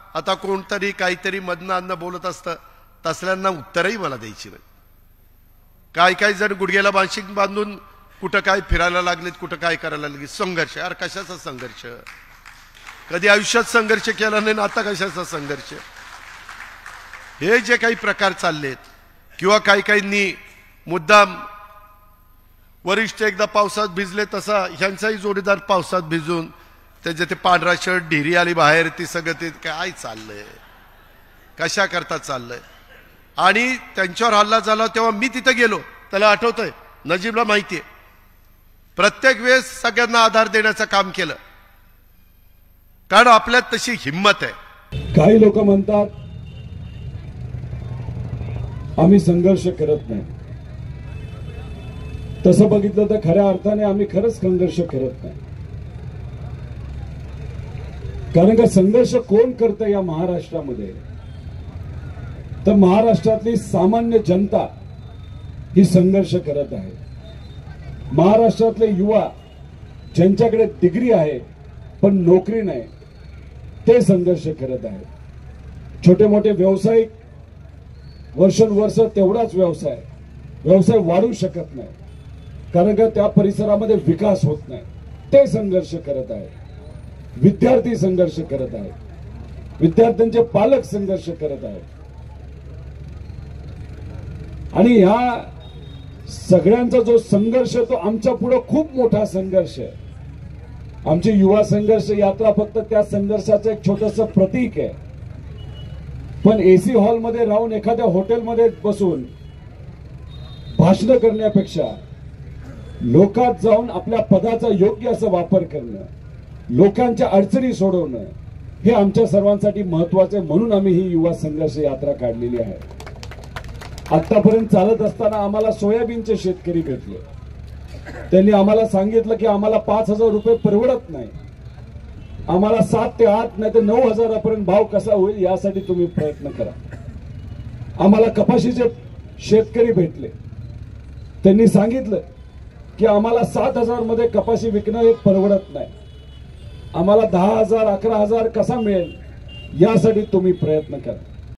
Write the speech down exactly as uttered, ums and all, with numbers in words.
आता कोणतरी काहीतरी मधनं अन्न बोलत असतं, तसल्यांना उत्तरही मला द्यायची नाही. काय काय जण गुडघ्याला बाशिंग बांधून कुठं काय फिरायला लागलेत, कुठं काय करायला लागले. संघर्ष, यार कशाचा संघर्ष? कधी आयुष्यात संघर्ष केला नाही, आता कशाचा संघर्ष? हे जे काही प्रकार चाललेत, किंवा काही काहींनी मुद्दाम वरिष्ठ एकदा पावसात भिजले तसा ह्यांचाही जोडीदार पावसात भिजून त्याचे ते पांढरा शर्ट ढिरी आली बाहेर, ती सगळं ते काय चाललंय, कशा करता चाललंय. आणि त्यांच्यावर हल्ला झाला तेव्हा मी तिथे गेलो, त्याला आठवतंय, नजीबला माहितीये. प्रत्येक वेळेस सगळ्यांना आधार देण्याचं काम केलं, कारण आपल्यात तशी हिंमत आहे. काही लोक म्हणतात आम्ही संघर्ष करत नाही. तसं बघितलं तर खऱ्या अर्थाने आम्ही खरंच संघर्ष करत नाही. कारण का संघर्ष कोण करतं या महाराष्ट्रामध्ये? तर महाराष्ट्रातली सामान्य जनता ही संघर्ष करत आहे. महाराष्ट्रातले युवा ज्यांच्याकडे डिग्री आहे पण नोकरी नाही, ते संघर्ष करत आहेत. छोटे मोठे व्यावसायिक वर्षानुवर्ष तेवढाच व्यवसाय व्यवसाय वाढू शकत नाही, कारण का त्या परिसरामध्ये विकास होत नाही, ते संघर्ष करत आहेत. विद्यार्थी संघर्ष करत आहेत, विद्यार्थ्यांचे पालक संघर्ष करत आहेत. आणि ह्या सगळ्यांचा जो संघर्ष तो आमच्या पुढे खूप मोठा संघर्ष आहे. आमची युवा संघर्ष यात्रा फक्त त्या संघर्षाचं एक छोटंसं प्रतीक आहे. पण एसी हॉलमध्ये राहून एखाद्या हॉटेलमध्ये बसून भाषण करण्यापेक्षा लोकात जाऊन आपल्या पदाचा योग्य असा वापर करणं, लोकांच्या अडचणी सोडवणं, हे आमच्या सर्वांसाठी महत्वाचे आहे. म्हणून आम्ही ही युवा संघर्ष यात्रा काढलेली आहे. आतापर्यंत चालत असताना आम्हाला सोयाबीनचे शेतकरी भेटले. त्यांनी आम्हाला सांगितलं की आम्हाला पाच हजार रुपये परवडत नाही, आम्हाला सात ते आठ नाही तर नऊ हजारापर्यंत भाव कसा होईल यासाठी तुम्ही प्रयत्न करा. आम्हाला कपाशीचे शेतकरी भेटले. त्यांनी सांगितलं की आम्हाला सात हजार मध्ये कपाशी विकणं हे परवडत नाही, आम्हाला दहा हजार अकरा हजार कसा मिळेल यासाठी तुम्ही प्रयत्न करा.